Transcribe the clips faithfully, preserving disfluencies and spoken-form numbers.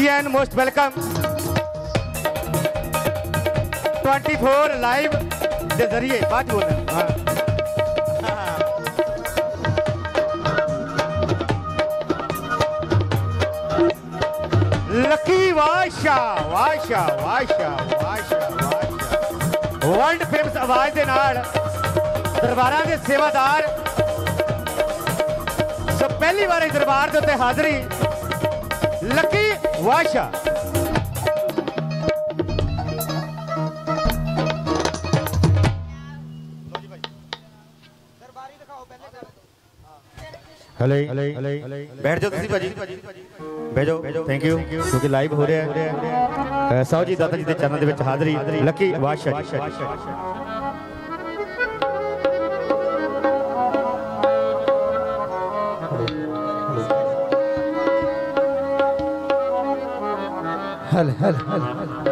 And most welcome twenty four live के जरिए बात बोल रहे हैं। लकी वाशा वाशा वाशा वाशा वर्ल्ड फेमस आवाज के नाल दरबारां के सेवादार सब पहली बार दरबार के उत्ते हाजरी लकी वाशा। हेलो बैठ जाओ तुसी भाजी, बैठ जाओ, थैंक यू क्योंकि लाइव हो रहा है। साहु जी दाता जी के चरणों के हाजरी लकी वाशा जी। हल हल हल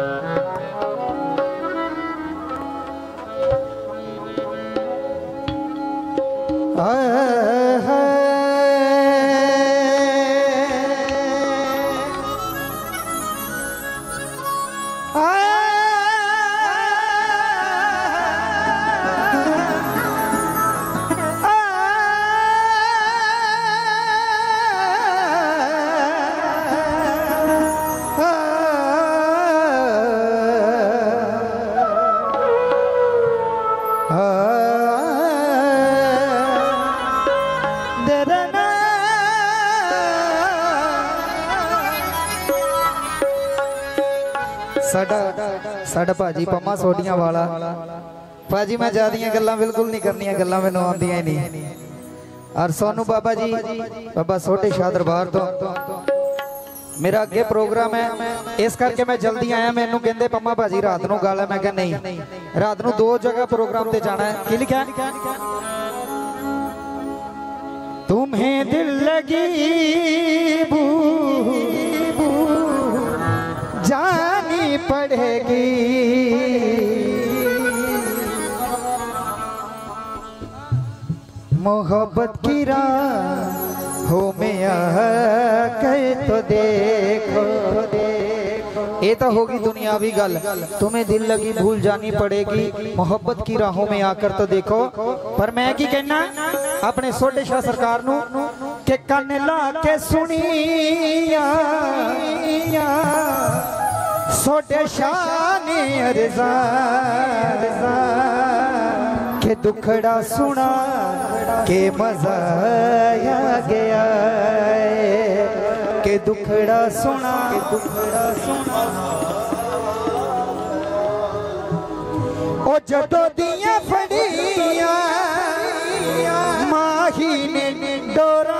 साडा भाजी पम्मा सोडियां वाला भाजी मैं ज्यादा गल्लां बिल्कुल नहीं करनियां, गल्लां मैनूं आउंदियां ही नहीं। और सोनू बाबा जी बाबा सोटे शाह दरबार तो मेरा अगे प्रोग्राम है, इस करके मैं जल्दी आया। मैनू कहंदे पम्मा भाजी रात नूं गल है, मैं कहा नहीं रात नूं दो जगह प्रोग्राम ते जाना है। की लिखा तुम्हें दिल लगी बू जानी पड़ेगी, मोहब्बत की राहों में आकर तो देखो देखो। ये तो होगी दुनियावी गल, तुम्हें दिल लगी भूल जानी पड़ेगी, मोहब्बत की राहों में आकर तो देखो। पर मैं की कहना अपने सोटे शाह सरकार नू के कन ला के सुनिया सोटे शाह ने अर्ज़ा के दुखड़ा सुना के मजा आ गया, के दुखड़ा सुना के दुखड़ा सुना ओ जदों दियां फड़ियां माही ने डोरा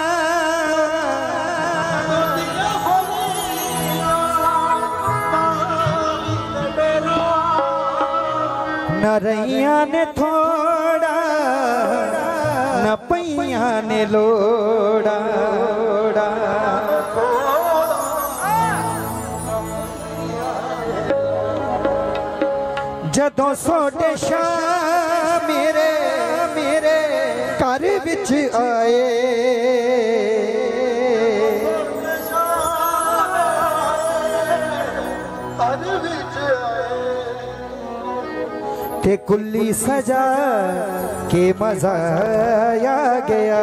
न रैया ने थोड़ा न पैया ने लोड़ा, जदों सोटे शाह मेरे मेरे घर विच आए, ते कुल्ली सजा के मजा आ गया।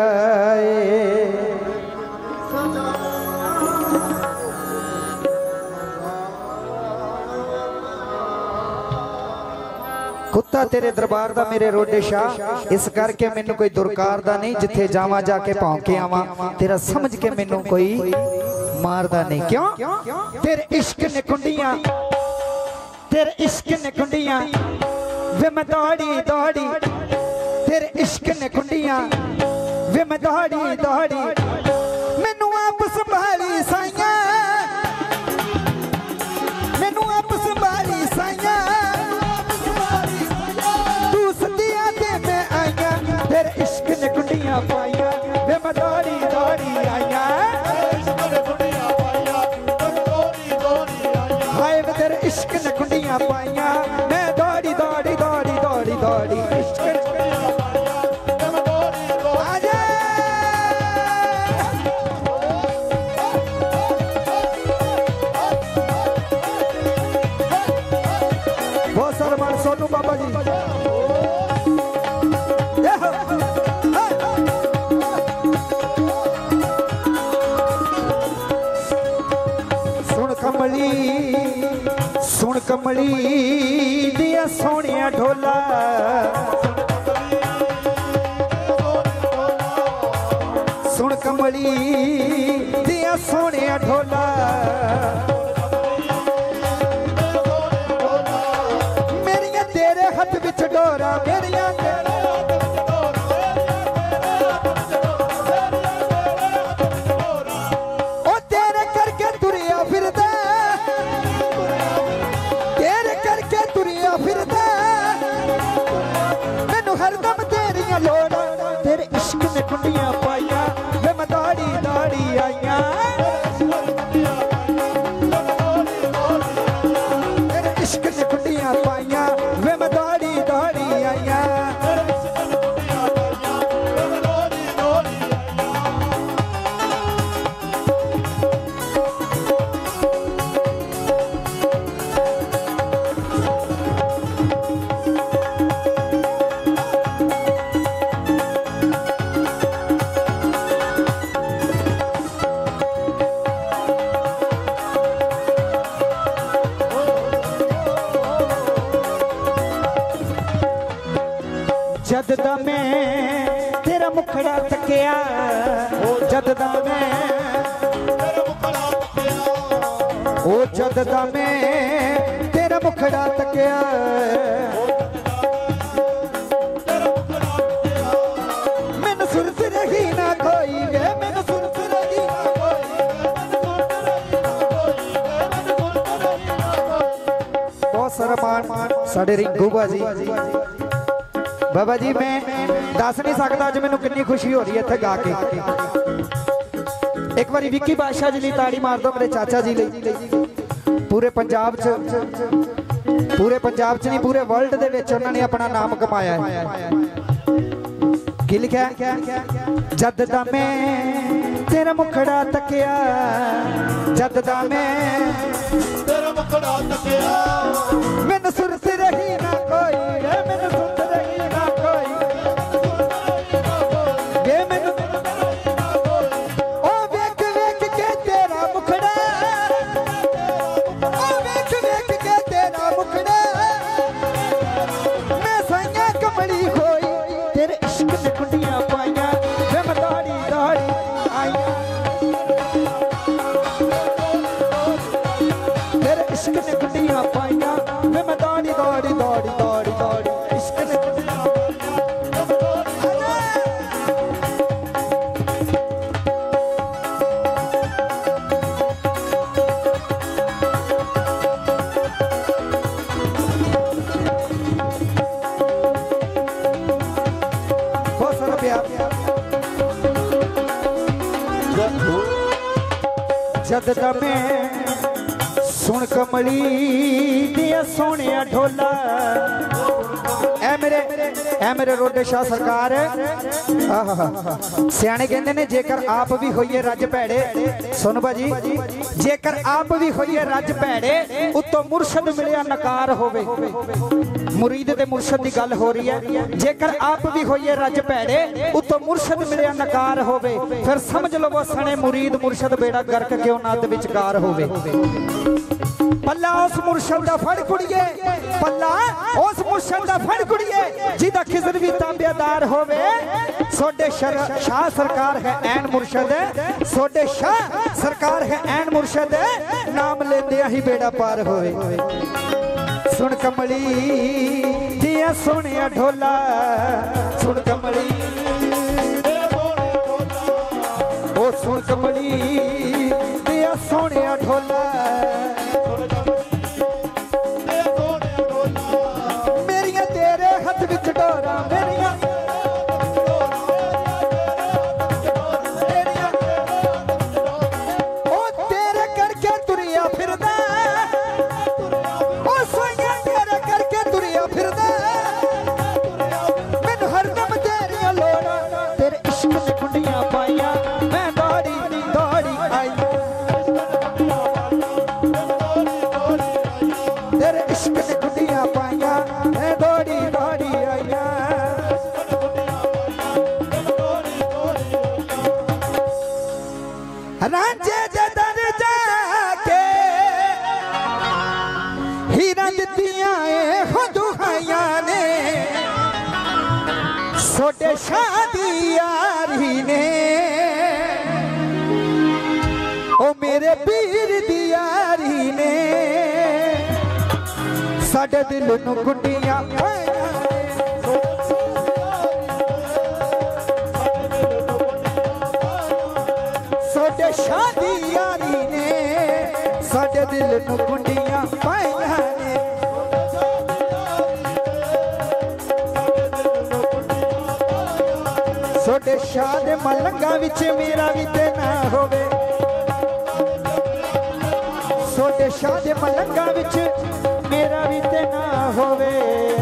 कुत्ता तेरे दरबार दा मेरे रोडे शाह, इस करके मैनू कोई दुरकार दा नहीं, जिथे जावा जाके भौंके आवा तेरा समझ के मैनू कोई मारदा नहीं। क्यों तेरे इश्क ने कुंडियां, तेरे इश्क ने कुंडियां वे मैं दौड़ी दौड़ी, तेरे इश्क ने कुंडियां वे मैं दौड़ी दौड़ी, मैनू आप संभाली साइया, मैनू आप संभाली साइया, तू सदिया ते मैं आईया, तेरे इश्क ने कुंडियां पाइया वे मैं दौड़ी दौड़ी आईया, हाय वे तेरे इश्क ने कुंडियां पाइया, मैं दौड़ी दौड़ी दौड़ी दौड़ी दौड़ी इश्क कमली सुन कमली दिया सोनिया ढोला सुन कमली दिया सोनिया ढोला मेरिया तेरे हाथ विच डोरा मेरिया तेरे इश्क ने कुंडियां पाइया वे मैं दाड़ी दाड़ी आइया तेरे इश्क ने कुंडियां पाइया वे मैं दाड़ी दाड़ी आइया जददा मैं तेरा मुखड़ा तकिया जददा मैं ओ जददा मैं तेरा मुखड़ा तकिया मैनू सुरत रही ना कोई वे मैनू सुरत रही ना कोई बहुत सारा मान साडे रिंकू बाजी बाबा जी मैं दस नहीं सकता अज मैनू कितनी खुशी हो रही है इत्थे गा के एक बार विक्की बादशाह जी लिए ताड़ी मार दो मेरे चाचा जी लिए पूरे पंजाब च पूरे पंजाब च नहीं पूरे वर्ल्ड दे विच उन्होंने अपना नाम कमाया है की लिखा जद दा मैं तेरा मुखड़ा तकिया जद दा मैं तेरा मुखड़ा तकिया मैनू सुरत रही ना कोई मैनू सुरत जद मैं सुन कमली दिया सोनिया ढोला ऐ मेरे ऐ मेरे रोडे शाह सरकार सियाने कहते ने जेकर आप भी होइए रज भैड़े सुन भाजी जेकर आप भी होइए रज भैड़े उत्तों मुर्शद मिलिया नकार होवे मुरीद ते मुर्शद की गल हो रही है जेकर आप भी होइए रज भैड़े उत्तों मुर्शद मिलिया नकार होवे फिर समझ लो वो सने मुरीद मुर्शद बेड़ा गर्क क्यों ना दे विचकार होवे पल्ला उस मुर्शद दा फड़ कुड़िए पल्ला उस मुर्शद दा फड़ कुड़िए जिदा खिजर भी ताबेदार होवे सोडे शाह सरकार है ऐन मुर्शद सोडे शाह सरकार है ऐन मुर्शद नाम लेंदे ही बेड़ा पार होवे सुन कमली दिया सोनिया ढोला सुन कमली ओ सुन कमली दिया सोनिया ढोला मेरिया तेरे हाथ विच डोरा मेरिया ओ तेरे करके तुरिया फिरदा ओ सोइया तेरे करके तुरिया फिरदा मैनू हरदम तेरिया लोड़ा तेरे इश्क ने कुंडियां पाइया मैं दौड़ी दौड़ी आई तेरे इश्क ने कुंडियां पाइया मैं दौड़ी दौड़ी आईया रांझे दे दर जाके सोटे शादी यारी ने ओ मेरे पीर दी यारी ने साडे दिल नू गुड्डियां सोटे शादी यारी ने साडे दिल नू गुड्डियां पाइयां ने सोटे शाद मलंगा विच मेरा भी ते ना होवे सोटे शाद मलंगा विच मेरा भी ते ना होवे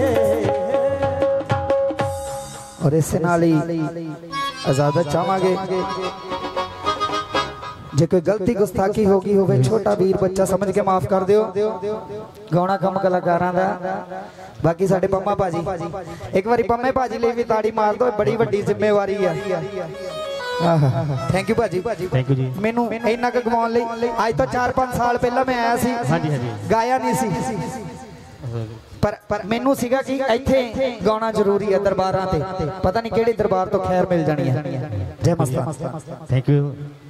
और इस नाल ही इजाजत चाहांगे जे कोई गलती गुस्ताखी होगी होवे छोटा वीर बच्चा समझ के माफ कर दियो गाउणा कम कलाकारां दा बाकी साडे पम्मा भाजी एक बारी पम्मे भाजी ਲਈ भी ताड़ी मार दो बड़ी वड्डी जिम्मेवारी है थैंक यू भाजी थैंक यू जी मैनू इन्ना क गवाउण लई आज तो चार पांच साल पहला मैं आया सी हाँ जी हाँ जी गाया नहीं सी पर पर मैनू सीगा कि इत्थे गाउणा जरूरी है दरबारां ते पता नहीं किहड़े दरबार तो खैर मिल जानी है जय मस्तान थैंक यू